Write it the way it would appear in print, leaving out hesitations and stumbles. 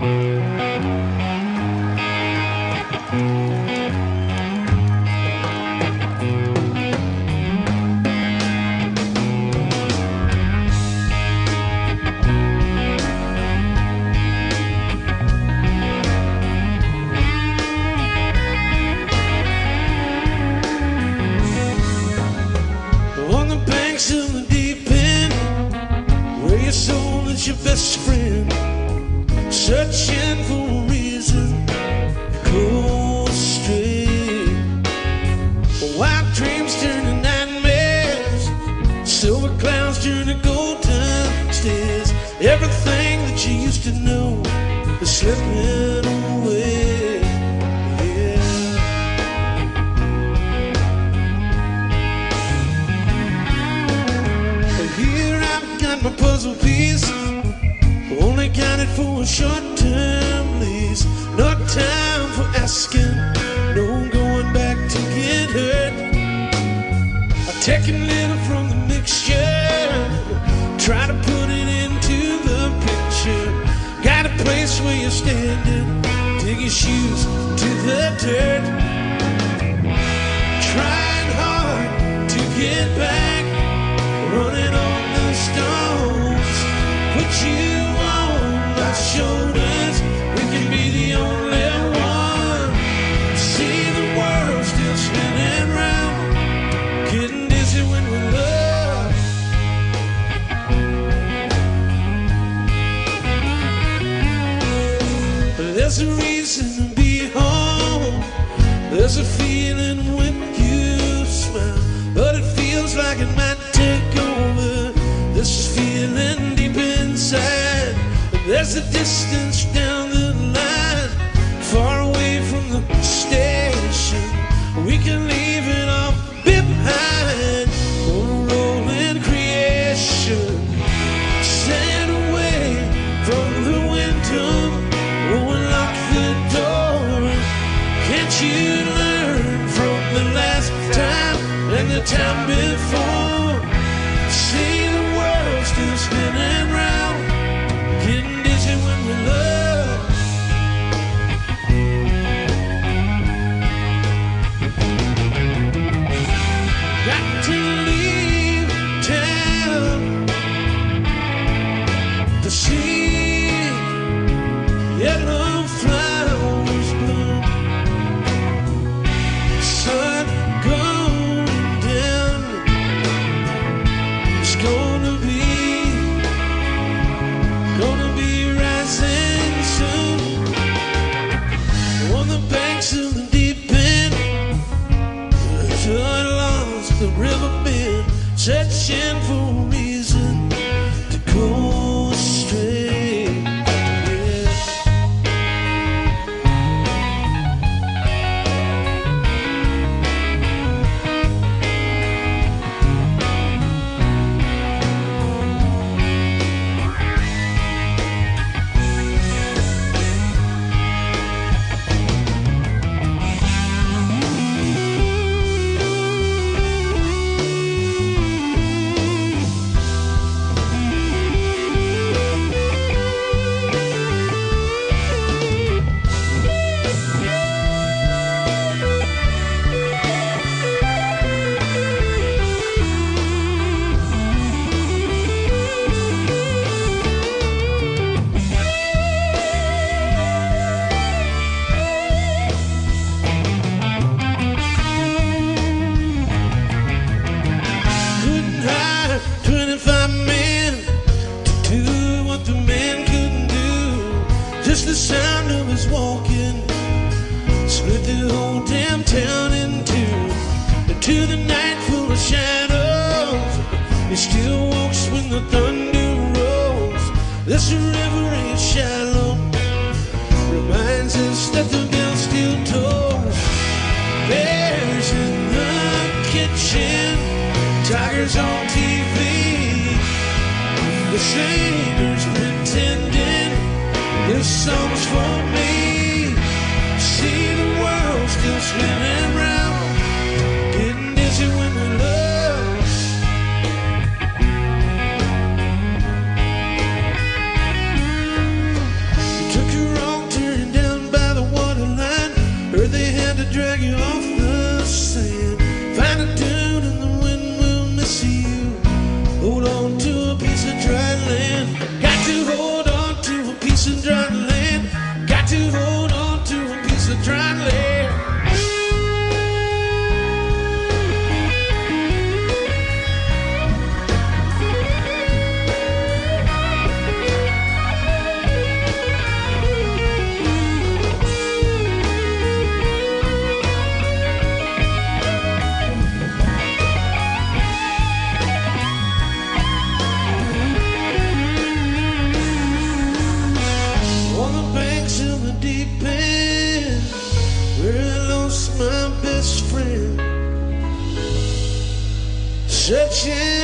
On the banks of the deep end, where your soul is your best friend, searching for a reason to go astray. Wild dreams turn to nightmares, silver clouds turn to golden stairs. Everything that you used to know is slipping away. My puzzle piece only counted for a short-term lease. No time for asking, no going back to get hurt. I take a little from the mixture, try to put it into the picture. Got a place where you're standing, dig your shoes to the dirt. Trying hard to get back, running on the stones. Put you on my shoulders, we can be the only one. See the world still spinning round, getting dizzy when we love. There's a reason to be home, there's a feeling when you smile, but it feels like it might take over. This feeling deep inside, there's a distance down the line, far away from the station. We can leave it all behind on a rolling creation. Stand away from the window, won't lock the door. Can't you learn from the last time and the time before? See the world still spinning round, getting dizzy when we love. Got to leave town to see yellow flowers bloom. Sun going down, it's gonna be rising soon. On the banks of the deep end, along the river bend, searching for a reason to go astray. Just the sound of us walking split the whole damn town in two. Into the night full of shadows, he still walks when the thunder rolls. This river ain't shallow, reminds us that the bell still tolls. Bears in the kitchen, tigers on TV, the singers pretending this song's for me. See the world still spinning round, getting dizzy when we love. You took a share.